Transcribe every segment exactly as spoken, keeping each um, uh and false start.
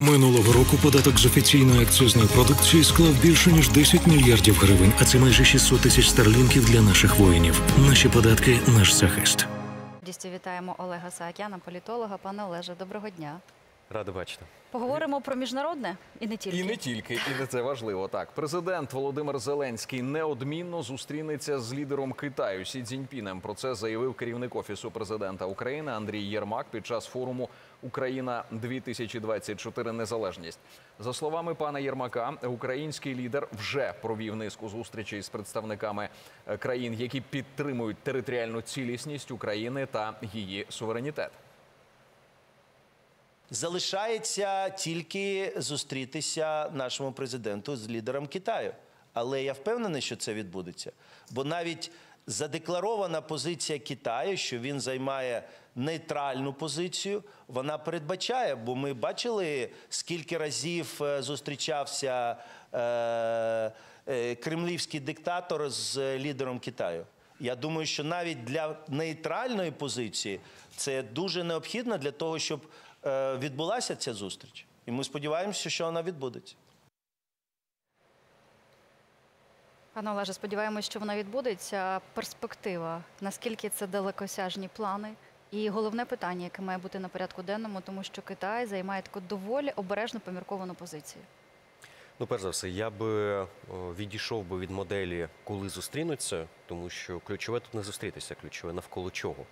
Минулого року податок з офіційної акцизної продукції склав більше, ніж десять мільярдів гривень, а це майже шістсот тисяч старлінків для наших воїнів. Наші податки – наш захист. Вітаємо Олега Саакяна, політолога. Пане Олеже, доброго дня. Радий бачити. Поговоримо про міжнародне і не тільки. І не тільки, і це важливо. Так, президент Володимир Зеленський неодмінно зустрінеться з лідером Китаю Сі Цзіньпінем. Про це заявив керівник Офісу президента України Андрій Єрмак під час форуму «Україна-дві тисячі двадцять чотири. Незалежність». За словами пана Єрмака, український лідер вже провів низку зустрічей з представниками країн, які підтримують територіальну цілісність України та її суверенітет. Залишається тільки зустрітися нашому президенту з лідером Китаю. Але я впевнений, що це відбудеться. Бо навіть задекларована позиція Китаю, що він займає нейтральну позицію, вона передбачає, бо ми бачили, скільки разів зустрічався е, е, кремлівський диктатор з лідером Китаю. Я думаю, що навіть для нейтральної позиції це дуже необхідно для того, щоб відбулася ця зустріч. І ми сподіваємося, що вона відбудеться. Пане Олеже, сподіваємося, що вона відбудеться. Перспектива, наскільки це далекосяжні плани? І головне питання, яке має бути на порядку денному, тому що Китай займає таку доволі обережно помірковану позицію. Ну, перш за все, я би відійшов би від моделі, коли зустрінуться, тому що ключове тут не зустрітися, ключове навколо чого.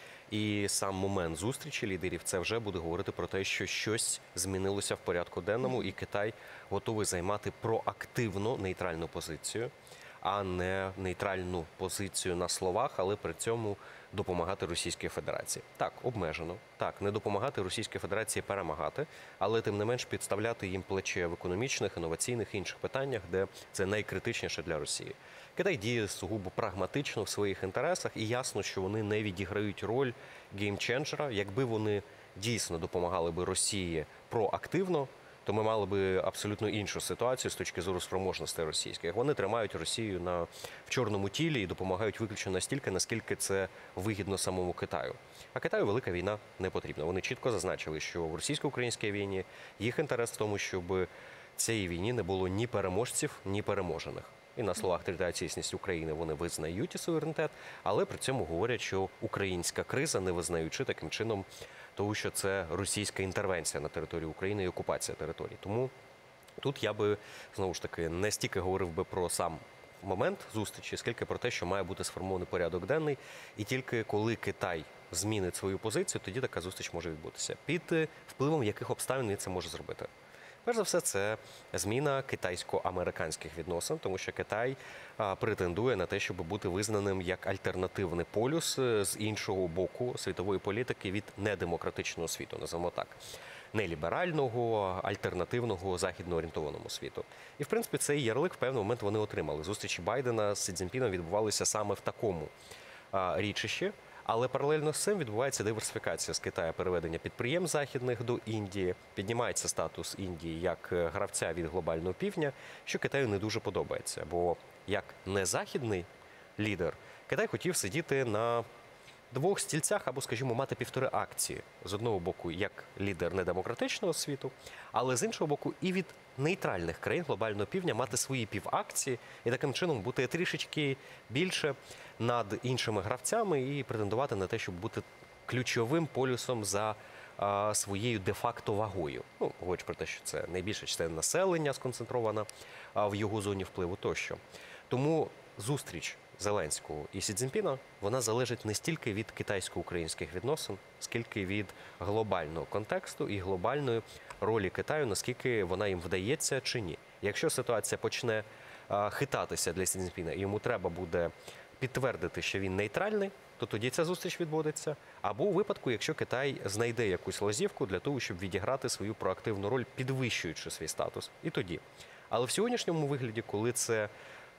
І сам момент зустрічі лідерів – це вже буде говорити про те, що щось змінилося в порядку денному, і Китай готовий займати проактивно нейтральну позицію, а не нейтральну позицію на словах, але при цьому допомагати Російській Федерації. Так, обмежено, так, не допомагати Російській Федерації перемагати, але тим не менш підставляти їм плече в економічних, інноваційних і інших питаннях, де це найкритичніше для Росії. Китай діє сугубо прагматично в своїх інтересах, і ясно, що вони не відіграють роль геймченджера. Якби вони дійсно допомагали би Росії проактивно, то ми мали би абсолютно іншу ситуацію з точки зору спроможностей російських. Вони тримають Росію на, в чорному тілі і допомагають виключно настільки, наскільки це вигідно самому Китаю. А Китаю велика війна не потрібна. Вони чітко зазначили, що в російсько-українській війні їх інтерес в тому, щоб в цій війні не було ні переможців, ні переможених. І на словах територіальна цілісність України вони визнають і суверенітет, але при цьому говорять, що українська криза, не визнаючи таким чином того, що це російська інтервенція на територію України і окупація території. Тому тут я би, знову ж таки, не стільки говорив би про сам момент зустрічі, скільки про те, що має бути сформований порядок денний, і тільки коли Китай змінить свою позицію, тоді така зустріч може відбутися. Під впливом яких обставин він це може зробити? Перш за все, це зміна китайсько-американських відносин, тому що Китай а, претендує на те, щоб бути визнаним як альтернативний полюс з іншого боку світової політики від недемократичного світу, називаємо так, неліберального, альтернативного, західно-орієнтованому світу. І, в принципі, цей ярлик в певний момент вони отримали. Зустрічі Байдена з Сі Цзіньпіном відбувалися саме в такому а, річищі. Але паралельно з цим відбувається диверсифікація з Китаю, переведення підприємств західних до Індії, піднімається статус Індії як гравця від глобального півдня, що Китаю не дуже подобається. Бо як незахідний лідер, Китай хотів сидіти на двох стільцях або, скажімо, мати півтори акції. З одного боку, як лідер недемократичного світу, але з іншого боку і від нейтральних країн глобального півдня мати свої півакції і таким чином бути трішечки більше над іншими гравцями і претендувати на те, щоб бути ключовим полюсом за а, своєю де-факто вагою. Ну, говорячи про те, що це найбільша частина населення сконцентрована а, в його зоні впливу тощо. Тому зустріч Зеленського і Сі Цзіньпіна, вона залежить не стільки від китайсько-українських відносин, скільки від глобального контексту і глобальної ролі Китаю, наскільки вона їм вдається чи ні. Якщо ситуація почне а, хитатися для Сі Цзіньпіна, і йому треба буде підтвердити, що він нейтральний, то тоді ця зустріч відбудеться. Або у випадку, якщо Китай знайде якусь лазівку для того, щоб відіграти свою проактивну роль, підвищуючи свій статус. І тоді. Але в сьогоднішньому вигляді, коли це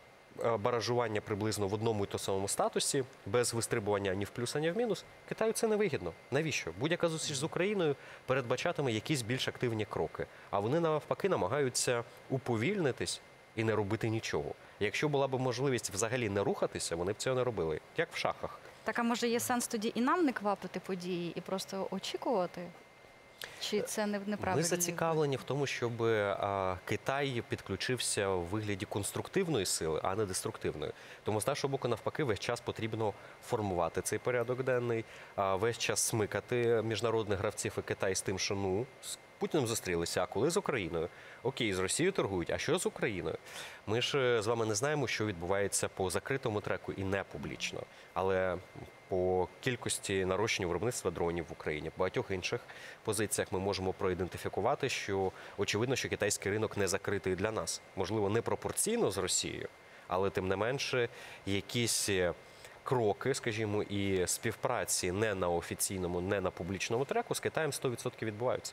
баражування приблизно в одному і тому самому статусі, без вистрибування ні в плюс, ані в мінус, Китаю це не вигідно. Навіщо? Будь-яка зустріч з Україною передбачатиме якісь більш активні кроки. А вони навпаки намагаються уповільнитись і не робити нічого. Якщо була б можливість взагалі не рухатися, вони б цього не робили. Як в шахах. Так, а може є сенс тоді і нам не квапити події, і просто очікувати? Чи це не Ми неправильно? зацікавлені в тому, щоб а, Китай підключився в вигляді конструктивної сили, а не деструктивної. Тому з нашого боку, навпаки, весь час потрібно формувати цей порядок денний, а, весь час смикати міжнародних гравців і Китай з тим, що ну з Путіним зустрілися, а коли з Україною? Окей, з Росією торгують, а що з Україною? Ми ж з вами не знаємо, що відбувається по закритому треку і не публічно, але по кількості нарощення виробництва дронів в Україні, по багатьох інших позиціях ми можемо проідентифікувати, що очевидно, що китайський ринок не закритий для нас. Можливо, не пропорційно з Росією, але тим не менше якісь кроки, скажімо, і співпраці не на офіційному, не на публічному треку з Китаєм сто відсотків відбуваються.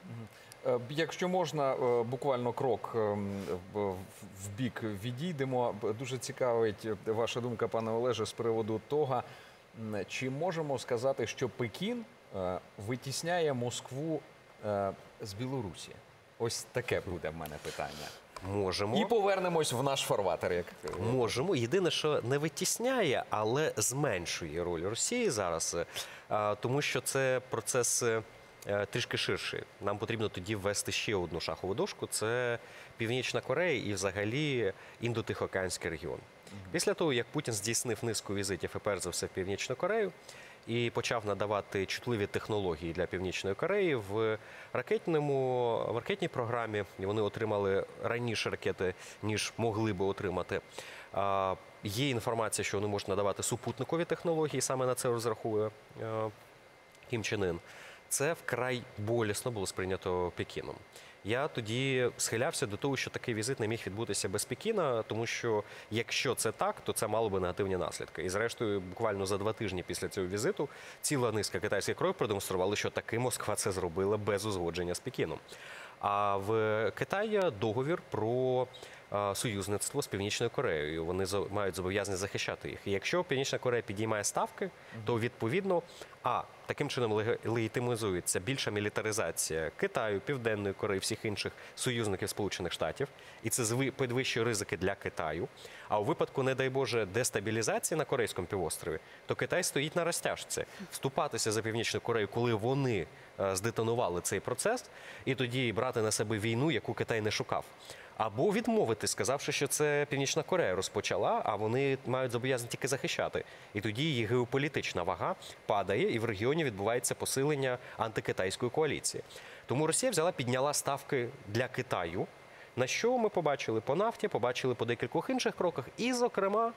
Е, Якщо можна, е, буквально крок е, в в бік відійдемо. Дуже цікавить ваша думка, пане Олеже, з приводу того, м, чи можемо сказати, що Пекін е, витісняє Москву е, з Білорусі? Ось таке буде в мене питання. Можемо. І повернемось в наш фарватер. Як... Можемо. Єдине, що не витісняє, але зменшує роль Росії зараз, а, тому що це процес е, трішки ширший. Нам потрібно тоді ввести ще одну шахову дошку. Це Північна Корея і взагалі Індо-Тихоокеанський регіон. Після того, як Путін здійснив низку візитів і перш за все в Північну Корею, і почав надавати чутливі технології для Північної Кореї в ракетному, в ракетній програмі. І вони отримали раніше ракети, ніж могли би отримати. А, є інформація, що вони можуть надавати супутникові технології, саме на це розраховує а, Кім Чен Ін. Це вкрай болісно було сприйнято Пекіном. Я тоді схилявся до того, що такий візит не міг відбутися без Пекіна, тому що якщо це так, то це мало би негативні наслідки. І зрештою, буквально за два тижні після цього візиту ціла низка китайських кроків продемонстрували, що таки Москва це зробила без узгодження з Пекіном. А в Китаї договір про союзництво з Північною Кореєю. Вони мають зобов'язання захищати їх. І якщо Північна Корея підіймає ставки, то відповідно, а таким чином легітимізується більша мілітаризація Китаю, Південної Кореї, всіх інших союзників Сполучених Штатів. І це підвищує ризики для Китаю. А у випадку, не дай Боже, дестабілізації на Корейському півострові, то Китай стоїть на розтяжці. Вступатися за Північну Корею, коли вони здетонували цей процес, і тоді брати на себе війну, яку Китай не шукав. Або відмовити, сказавши, що це Північна Корея розпочала, а вони мають зобов'язання тільки захищати. І тоді її геополітична вага падає, і в регіоні відбувається посилення антикитайської коаліції. Тому Росія взяла, підняла ставки для Китаю, на що ми побачили по нафті, побачили по декількох інших кроках, і, зокрема,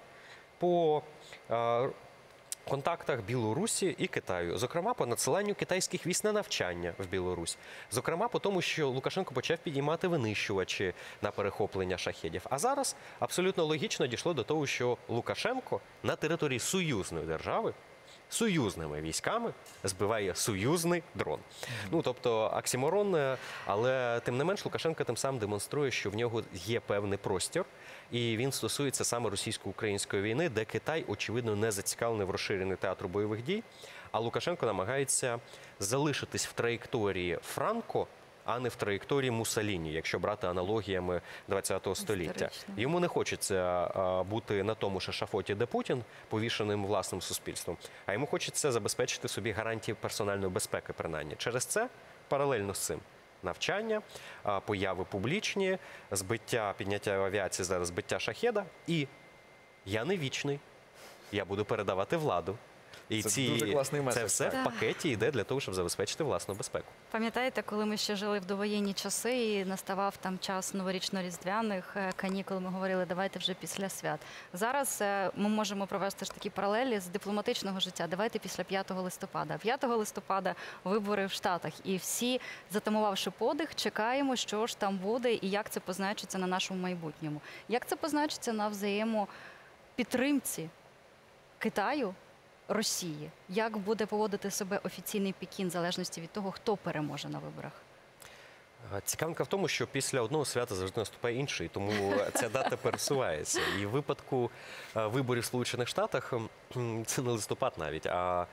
по е, контактах Білорусі і Китаю. Зокрема, по надсиланню китайських військ на навчання в Білорусь. Зокрема, по тому, що Лукашенко почав підіймати винищувачі на перехоплення шахедів. А зараз абсолютно логічно дійшло до того, що Лукашенко на території союзної держави союзними військами збиває союзний дрон. Ну, тобто, оксиморон, але тим не менш Лукашенко тим самим демонструє, що в нього є певний простір, і він стосується саме російсько-української війни, де Китай, очевидно, не зацікавлений в розширенні театру бойових дій, а Лукашенко намагається залишитись в траєкторії Франко, а не в траєкторії Муссоліні, якщо брати аналогіями ХХ століття. Історично. Йому не хочеться а, бути на тому ж ешафоті, де Путін, повішеним власним суспільством, а йому хочеться забезпечити собі гарантії персональної безпеки, принаймні. Через це, паралельно з цим, навчання, а, появи публічні, збиття, підняття авіації, зараз збиття шахеда, і я не вічний, я буду передавати владу. І Це ці, дуже класний меседж, це все так. в пакеті йде для того, щоб забезпечити власну безпеку. Пам'ятаєте, коли ми ще жили в довоєнні часи і наставав там час новорічно-різдвяних е, канікул, ми говорили, давайте вже після свят. Зараз е, ми можемо провести ж такі паралелі з дипломатичного життя. Давайте після п'ятого листопада. п'ятого листопада вибори в Штатах. І всі, затамувавши подих, чекаємо, що ж там буде і як це позначиться на нашому майбутньому. Як це позначиться на взаємопідтримці Китаю, Росії? Як буде поводити себе офіційний Пекін, в залежності від того, хто переможе на виборах? Цікавинка в тому, що після одного свята завжди наступає інший, тому ця дата пересувається. І в випадку виборів в Сполучених Штатах це не листопад навіть, а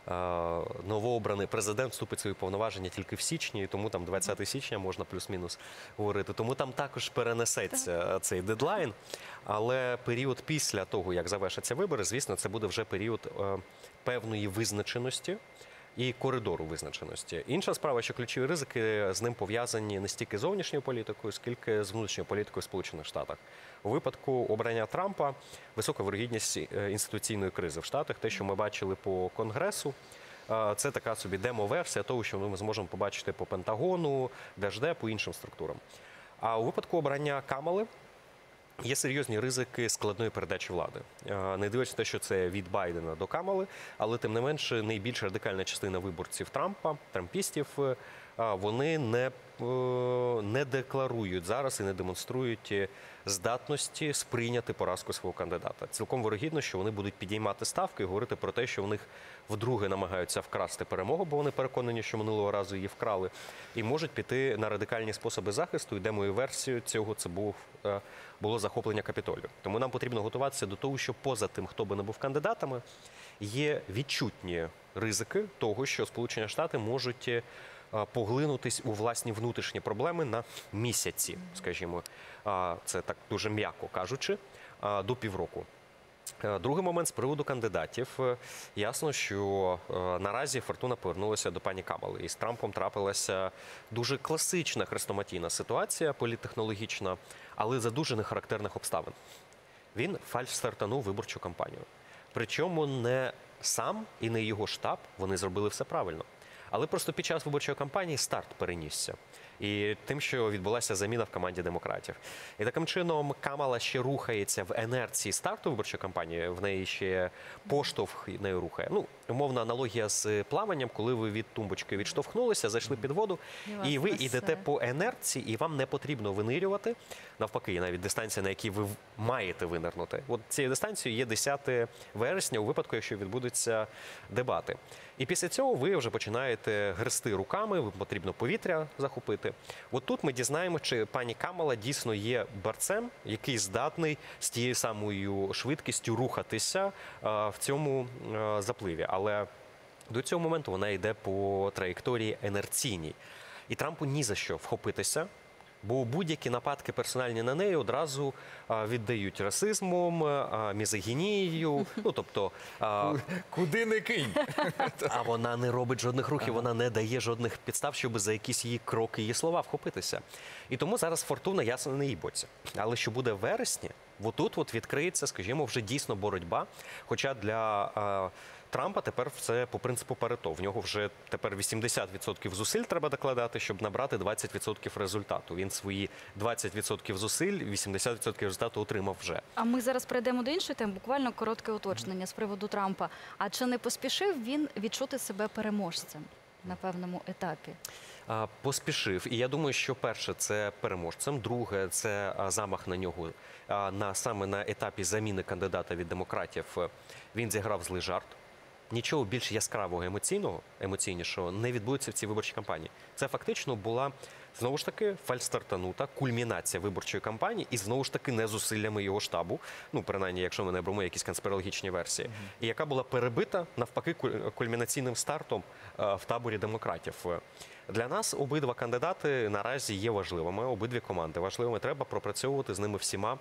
новообраний президент вступить в свої повноваження тільки в січні, і тому там двадцятого січня можна плюс-мінус говорити. Тому там також перенесеться цей дедлайн, але період після того, як завершаться вибори, звісно, це буде вже період певної визначеності і коридору визначеності. Інша справа, що ключові ризики з ним пов'язані не стільки з зовнішньою політикою, скільки з внутрішньою політикою в Сполучених Штатах. У випадку обрання Трампа висока вирогідність інституційної кризи в Штатах. Те, що ми бачили по Конгресу, це така собі демо-версія того, що ми зможемо побачити по Пентагону, Держдепу, іншим структурам. А у випадку обрання Камали є серйозні ризики складної передачі влади. Не дивлячись на те, що це від Байдена до Камали, але тим не менше найбільш радикальна частина виборців Трампа, трампістів, вони не, не декларують зараз і не демонструють здатності сприйняти поразку свого кандидата. Цілком вирогідно, що вони будуть підіймати ставки і говорити про те, що у них вдруге намагаються вкрасти перемогу, бо вони переконані, що минулого разу її вкрали, і можуть піти на радикальні способи захисту. І демою версією цього це був, було захоплення Капітолію. Тому нам потрібно готуватися до того, що поза тим, хто би не був кандидатами, є відчутні ризики того, що Сполучені Штати можуть поглинутись у власні внутрішні проблеми на місяці, скажімо, це так дуже м'яко кажучи, до півроку. Другий момент з приводу кандидатів. Ясно, що наразі фортуна повернулася до пані Камали. І з Трампом трапилася дуже класична хрестоматійна ситуація, політтехнологічна, але за дуже нехарактерних обставин. Він фальш-стартанув виборчу кампанію. Причому не сам і не його штаб, вони зробили все правильно. Але просто під час виборчої кампанії старт перенісся. І тим, що відбулася заміна в команді демократів. І таким чином Камала ще рухається в інерції старту виборчої кампанії, в неї ще поштовх нею рухає. Ну, умовна аналогія з плаванням, коли ви від тумбочки відштовхнулися, зайшли під воду, і, і ви йдете по інерції, і вам не потрібно винирювати. Навпаки, навіть дистанція, на якій ви маєте винирнути. От цією дистанцією є десяте вересня, у випадку, якщо відбудуться дебати. І після цього ви вже починаєте грести руками, вам потрібно повітря захопити. От тут ми дізнаємо, чи пані Камала дійсно є борцем, який здатний з тією самою швидкістю рухатися в цьому запливі. Але до цього моменту вона йде по траєкторії інерційній. І Трампу ні за що вхопитися, бо будь-які нападки персональні на неї одразу віддають расизмом, мізогінією, ну тобто... Куди не кинь? А вона не робить жодних рухів, вона не дає жодних підстав, щоб за якісь її кроки, її слова вхопитися. І тому зараз фортуна ясно не їй боці. Але що буде в вересні, отут от відкриється, скажімо, вже дійсно боротьба, хоча для... Трампа тепер це по принципу Парето. В нього вже тепер вісімдесят відсотків зусиль треба докладати, щоб набрати двадцять відсотків результату. Він свої двадцять відсотків зусиль, вісімдесят відсотків результату отримав вже. А ми зараз перейдемо до іншої теми. Буквально коротке уточнення з приводу Трампа. А чи не поспішив він відчути себе переможцем на певному етапі? Поспішив. І я думаю, що перше – це переможцем, друге – це замах на нього. На, саме на етапі заміни кандидата від демократів він зіграв злий жарт. Нічого більш яскравого, емоційного, емоційнішого не відбудеться в цій виборчій кампанії. Це фактично була, знову ж таки, фальстартанута кульмінація виборчої кампанії і, знову ж таки, не зусиллями його штабу, ну, принаймні, якщо ми не беремо якісь конспірологічні версії, mm-hmm. і яка була перебита, навпаки, кульмінаційним стартом в таборі демократів. Для нас обидва кандидати наразі є важливими, обидві команди важливими. Треба пропрацьовувати з ними всіма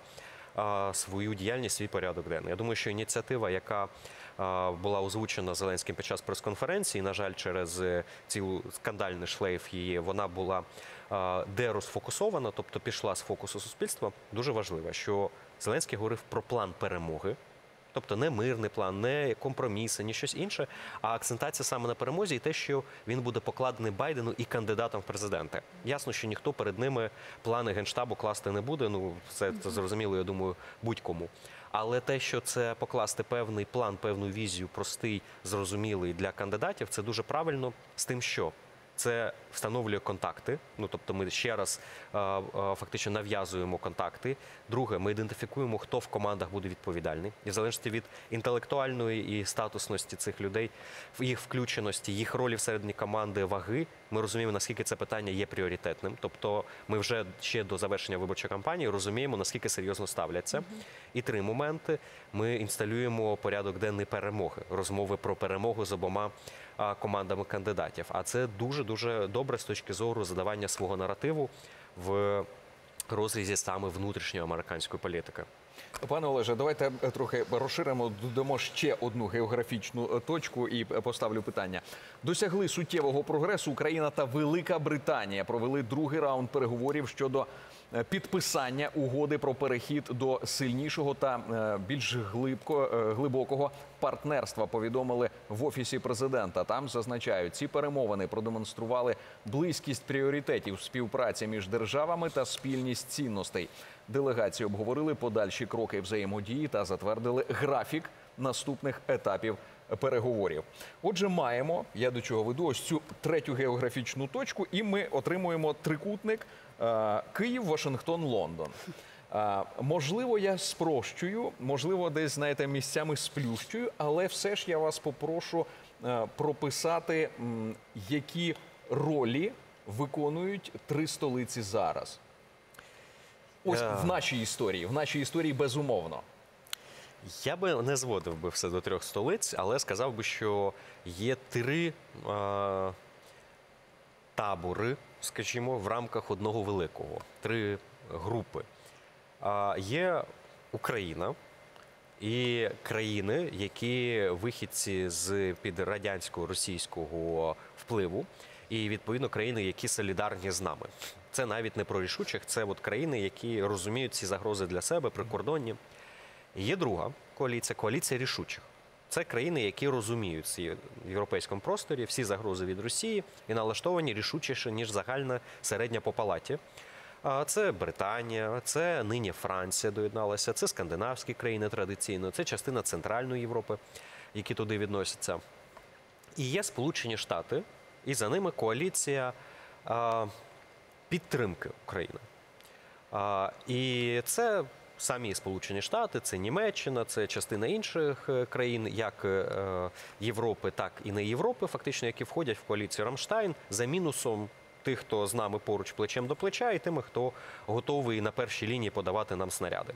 свою діяльність, свій порядок денний. Я думаю, що ініціатива, яка була озвучена Зеленським під час прес-конференції, на жаль, через цілу скандальний шлейф її, вона була дерозфокусована, тобто пішла з фокусу суспільства. Дуже важливо, що Зеленський говорив про план перемоги, тобто не мирний план, не компроміси, ні щось інше, а акцентація саме на перемозі і те, що він буде покладений Байдену і кандидатом в президенти. Ясно, що ніхто перед ними плани Генштабу класти не буде, ну це, це зрозуміло, я думаю, будь-кому. Але те, що це покласти певний план, певну візію, простий, зрозумілий для кандидатів, це дуже правильно з тим, що це встановлює контакти, ну тобто ми ще раз а, а, фактично нав'язуємо контакти. Друге, ми ідентифікуємо, хто в командах буде відповідальний. І в залежності від інтелектуальної і статусності цих людей, їх включеності, їх ролі всередині команди, ваги, ми розуміємо, наскільки це питання є пріоритетним. Тобто ми вже ще до завершення виборчої кампанії розуміємо, наскільки серйозно ставляться. Mm-hmm. І три моменти. Ми інсталюємо порядок денний перемоги, розмови про перемогу з обома командами кандидатів. А це дуже-дуже добре з точки зору задавання свого наративу в розрізі саме внутрішньої американської політики. Пане Олеже, давайте трохи розширимо, додамо ще одну географічну точку і поставлю питання. Досягли суттєвого прогресу Україна та Велика Британія. Провели другий раунд переговорів щодо підписання угоди про перехід до сильнішого та більш глибко, глибокого партнерства, повідомили в Офісі президента. Там зазначають, ці перемовини продемонстрували близькість пріоритетів співпраці між державами та спільність цінностей. Делегації обговорили подальші кроки взаємодії та затвердили графік наступних етапів переговорів. Отже, маємо, я до чого веду, ось цю третю географічну точку, і ми отримуємо трикутник е, Київ, Вашингтон, Лондон. Е, можливо, я спрощую, можливо, десь, знаєте, місцями сплющую, але все ж я вас попрошу е, прописати, м, які ролі виконують три столиці зараз. Ось в нашій історії, в нашій історії безумовно. Я би не зводив би все до трьох столиць, але сказав би, що є три е, табори, скажімо, в рамках одного великого, три групи. Е, є Україна і країни, які вихідці з-під радянського, російського впливу, і, відповідно, країни, які солідарні з нами. Це навіть не про рішучих, це от країни, які розуміють ці загрози для себе, прикордонні. Є друга коаліція, коаліція рішучих. Це країни, які розуміють ці в європейському просторі всі загрози від Росії і налаштовані рішучіше, ніж загальна середня по палаті. Це Британія, це нині Франція доєдналася, це скандинавські країни традиційно, це частина Центральної Європи, які туди відносяться. І є Сполучені Штати, і за ними коаліція а, підтримки України. А, і це самі Сполучені Штати, це Німеччина, це частина інших країн, як е, Європи, так і не Європи, фактично, які входять в коаліцію Рамштайн, за мінусом тих, хто з нами поруч плечем до плеча, і тими, хто готовий на першій лінії подавати нам снаряди.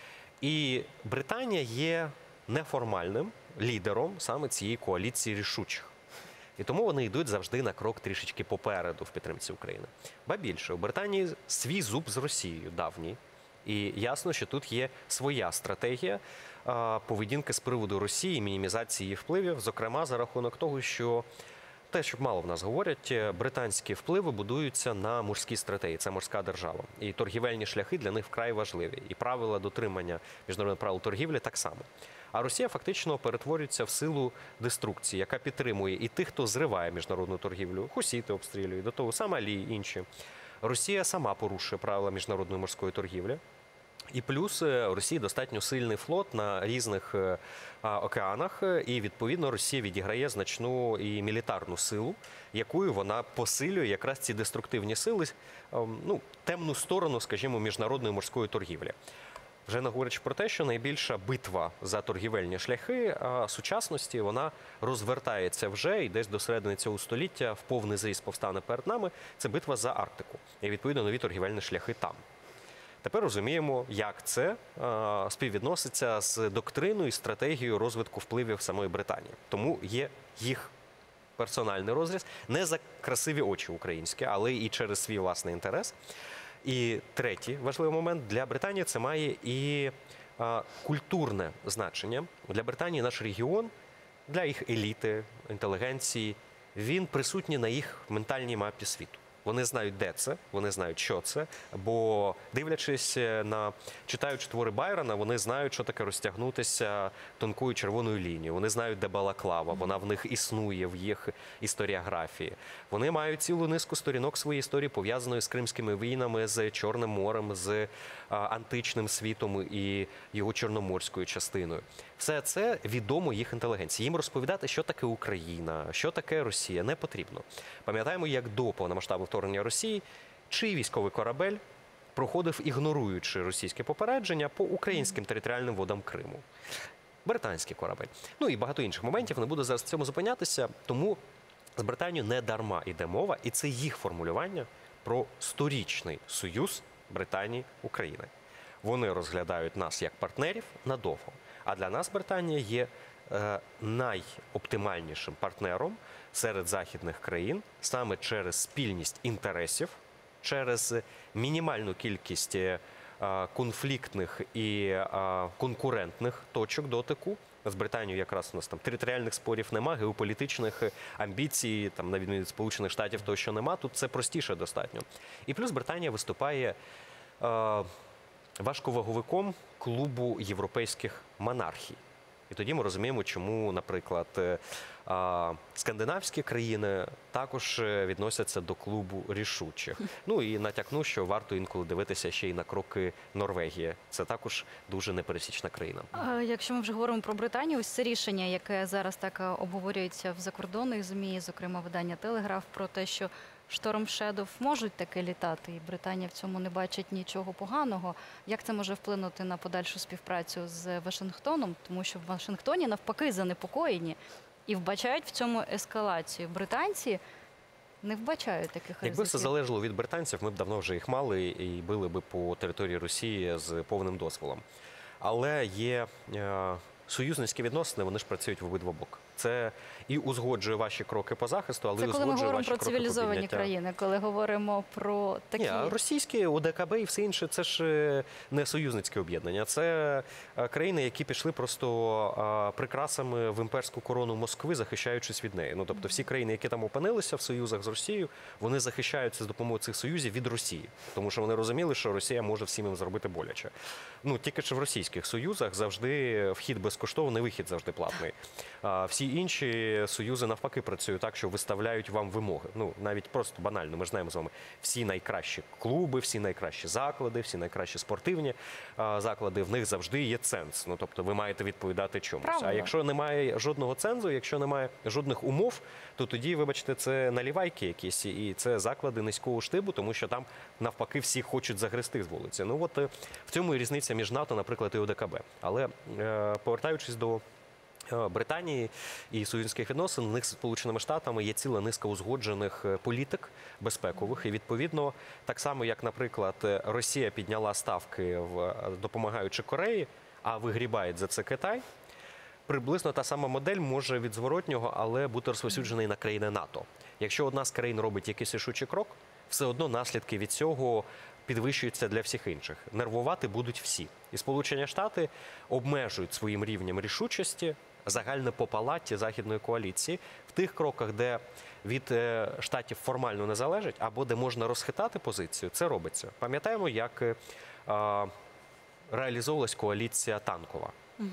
І Британія є неформальним лідером саме цієї коаліції рішучих. І тому вони йдуть завжди на крок трішечки попереду в підтримці України. Ба більше, у Британії свій зуб з Росією давній. І ясно, що тут є своя стратегія а, поведінки з приводу Росії, мінімізації її впливів, зокрема за рахунок того, що те, що мало в нас говорять, британські впливи будуються на морській стратегії, це морська держава. І торгівельні шляхи для них вкрай важливі. І правила дотримання міжнародних правил торгівлі так само. А Росія фактично перетворюється в силу деструкції, яка підтримує і тих, хто зриває міжнародну торгівлю, хусіти обстрілюють, до того Сомалі і інші. Росія сама порушує правила міжнародної морської торгівлі. І плюс у Росії достатньо сильний флот на різних океанах, і, відповідно, Росія відіграє значну і мілітарну силу, якою вона посилює якраз ці деструктивні сили, ну, темну сторону, скажімо, міжнародної морської торгівлі. Вже не говорячи про те, що найбільша битва за торгівельні шляхи сучасності, вона розвертається вже і десь до середини цього століття в повний зріст повстане перед нами, це битва за Арктику і, відповідно, нові торгівельні шляхи там. Тепер розуміємо, як це а, співвідноситься з доктриною і стратегією розвитку впливів самої Британії. Тому є їх персональний розріз не за красиві очі українські, але і через свій власний інтерес. І третій важливий момент для Британії – це має і а, культурне значення. Для Британії наш регіон, для їх еліти, інтелігенції, він присутній на їх ментальній мапі світу. Вони знають, де це, вони знають, що це, бо, дивлячись на, читаючи твори Байрона, вони знають, що таке розтягнутися тонкою червоною лінією. Вони знають, де Балаклава, вона в них існує, в їх історіографії. Вони мають цілу низку сторінок своєї історії, пов'язаної з Кримськими війнами, з Чорним морем, з а, античним світом і його чорноморською частиною. Все це відомо їх інтелігенції. Їм розповідати, що таке Україна, що таке Росія, не потрібно. Пам'ятаємо, як до повномасштабного вторгнення Росії, чий військовий корабель проходив, ігноруючи російське попередження, по українським територіальним водам Криму. Британський корабель. Ну і багато інших моментів, не буду зараз в цьому зупинятися, тому з Британією не дарма йде мова, і це їх формулювання про сторічний союз Британії-України. Вони розглядають нас як партнерів надовго. А для нас Британія є е, найоптимальнішим партнером серед західних країн саме через спільність інтересів, через мінімальну кількість а, конфліктних і а, конкурентних точок дотику. З Британією якраз у нас там територіальних спорів нема, геополітичних амбіцій, там на відміну від Сполучених Штатів, то що нема, тут це простіше достатньо. І плюс Британія виступає е, важковаговиком клубу європейських монархій. І тоді ми розуміємо, чому, наприклад, е, е, скандинавські країни також відносяться до клубу рішучих. Ну і натякну, що варто інколи дивитися ще й на кроки Норвегії. Це також дуже непересічна країна. А якщо ми вже говоримо про Британію, ось це рішення, яке зараз так е, обговорюється в закордонних ЗМІ, зокрема видання «Телеграф», про те, що Storm Shadow можуть таки літати, і Британія в цьому не бачить нічого поганого. Як це може вплинути на подальшу співпрацю з Вашингтоном? Тому що в Вашингтоні навпаки занепокоєні і вбачають в цьому ескалацію. Британці не вбачають таких ризиків. Якби все залежало від британців, ми б давно вже їх мали і били би по території Росії з повним дозволом. Але є е, союзницькі відносини, вони ж працюють в обидва боки. Це і узгоджує ваші кроки по захисту, але Це і коли ми узгоджує говоримо ваші про кроки по цивілізовані підняття. країни, коли говоримо про такі... Ні, а російські, ОДКБ і все інше – це ж е, не союзницьке об'єднання. Це е, країни, які пішли просто е, прикрасами в імперську корону Москви, захищаючись від неї. Ну, тобто всі країни, які там опинилися в союзах з Росією, вони захищаються з допомогою цих союзів від Росії. Тому що вони розуміли, що Росія може всім їм зробити боляче. Ну, тільки ж в російських союзах завжди вхід безкоштовний, вихід завжди платний. А всі інші союзи навпаки працюють так, що виставляють вам вимоги. Ну, навіть просто банально, ми ж знаємо з вами, всі найкращі клуби, всі найкращі заклади, всі найкращі спортивні а, заклади, в них завжди є ценз. Ну, тобто ви маєте відповідати чомусь. Правильно. А якщо немає жодного цензу, якщо немає жодних умов, то тоді, вибачте, це налівайки якісь, і це заклади низького штибу, тому що там навпаки всі хочуть загрести з вулиці. Ну, от е, в цьому і різниця між НАТО, наприклад, і ОДКБ. Але е, повертаючись до Британії і союзницьких відносин, у них з Сполученими Штатами є ціла низка узгоджених політик безпекових. І, відповідно, так само, як, наприклад, Росія підняла ставки, в допомагаючи Кореї, а вигрібає за це Китай, приблизно та сама модель може від зворотнього, але бути розповсюджена і на країни НАТО. Якщо одна з країн робить якийсь рішучий крок, все одно наслідки від цього підвищуються для всіх інших. Нервувати будуть всі. І Сполучені Штати обмежують своїм рівнем рішучості загальне попалаття Західної коаліції в тих кроках, де від е, Штатів формально не залежить, або де можна розхитати позицію, це робиться. Пам'ятаємо, як е, реалізовувалась коаліція танкова. Угу.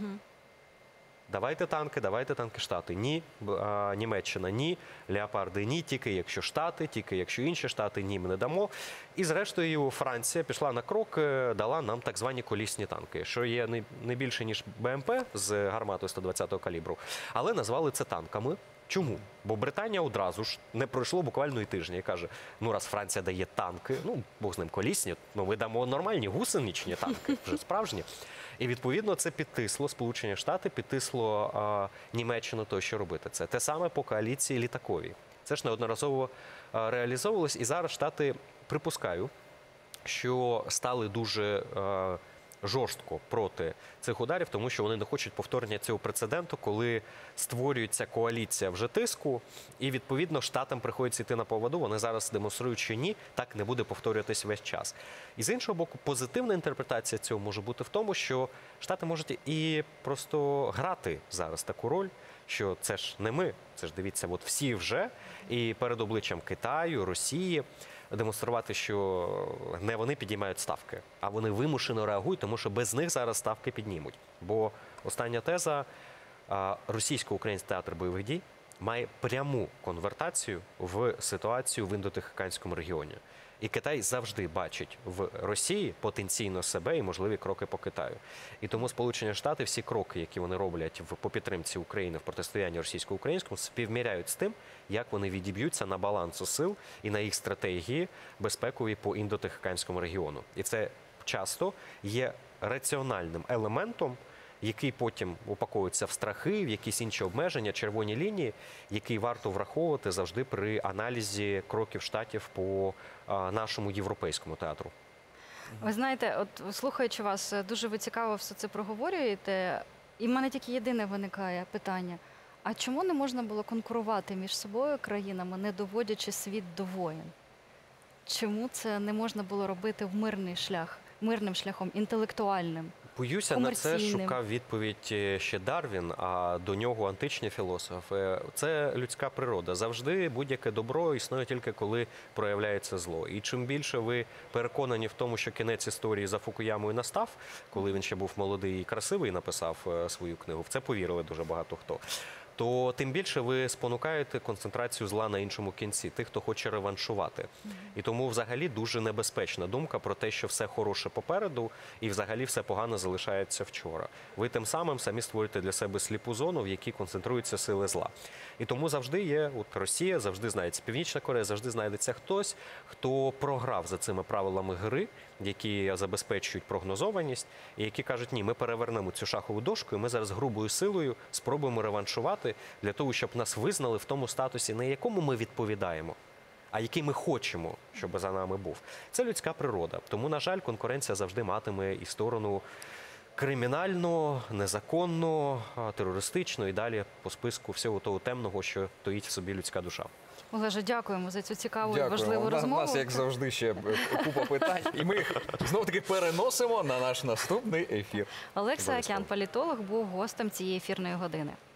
Давайте танки, давайте танки Штати. Ні, а, Німеччина, ні, Леопарди, ні, тільки якщо Штати, тільки якщо інші Штати, ні, ми не дамо. І зрештою Франція пішла на крок, дала нам так звані колісні танки, що є не, не більше, ніж БМП з гарматою сто двадцятого калібру, але назвали це танками. Чому? Бо Британія одразу ж, не пройшло буквально і тижня, і каже, ну раз Франція дає танки, ну Бог з ним колісні, ну ми дамо нормальні гусеничні танки, вже справжні. І відповідно це підтисло Сполучені Штати, підтисло а, Німеччину то, що робити це. Те саме по коаліції літаковій. Це ж неодноразово а, реалізовувалось, і зараз Штати, припускаю, що стали дуже а, жорстко проти цих ударів, тому що вони не хочуть повторення цього прецеденту, коли створюється коаліція вже тиску, і відповідно Штатам приходиться йти на поводу. Вони зараз демонструють, що ні, так не буде повторюватись весь час. І з іншого боку, позитивна інтерпретація цього може бути в тому, що Штати можуть і просто грати зараз таку роль, що це ж не ми, це ж, дивіться, от всі вже, і перед обличчям Китаю, Росії, демонструвати, що не вони підіймають ставки, а вони вимушено реагують, тому що без них зараз ставки піднімуть. Бо остання теза, російсько-український театр бойових дій має пряму конвертацію в ситуацію в індотихоокеанському регіоні. І Китай завжди бачить в Росії потенційно себе і можливі кроки по Китаю. І тому Сполучені Штати всі кроки, які вони роблять в, по підтримці України в протистоянні російсько-українському, співміряють з тим, як вони відіб'ються на балансу сил і на їх стратегії безпекові по індотихоокеанському регіону. І це часто є раціональним елементом, який потім упаковується в страхи, в якісь інші обмеження, червоні лінії, які варто враховувати завжди при аналізі кроків Штатів по а, нашому європейському театру. Ви знаєте, от слухаючи вас, дуже ви цікаво все це проговорюєте, і в мене тільки єдине виникає питання. А чому не можна було конкурувати між собою країнами, не доводячи світ до воєн? Чому це не можна було робити в мирний шлях? мирним шляхом, інтелектуальним? Боюся, на це комерційним. шукав відповідь ще Дарвін, а до нього античні філософи. Це людська природа. Завжди будь-яке добро існує тільки коли проявляється зло. І чим більше ви переконані в тому, що кінець історії за Фукуямою настав, коли він ще був молодий і красивий і написав е, свою книгу, в це повірили дуже багато хто, то тим більше ви спонукаєте концентрацію зла на іншому кінці, тих, хто хоче реваншувати. І тому взагалі дуже небезпечна думка про те, що все хороше попереду і взагалі все погано залишається вчора. Ви тим самим самі створюєте для себе сліпу зону, в якій концентруються сили зла. І тому завжди є, от Росія, завжди знайдеться Північна Корея, завжди знайдеться хтось, хто програв за цими правилами гри, які забезпечують прогнозованість, і які кажуть, ні, ми перевернемо цю шахову дошку, і ми зараз грубою силою спробуємо реваншувати для того, щоб нас визнали в тому статусі, на якому ми відповідаємо, а який ми хочемо, щоб за нами був. Це людська природа. Тому, на жаль, конкуренція завжди матиме і сторону кримінальну, незаконну, терористичну і далі по списку всього того темного, що таїть в собі людська душа. Олеже, дякуємо за цю цікаву і Дякуємо. важливу У нас- розмову. У нас, як завжди, ще купа питань. І ми їх знов-таки переносимо на наш наступний ефір. Олекса Акян, політолог, був гостем цієї ефірної години.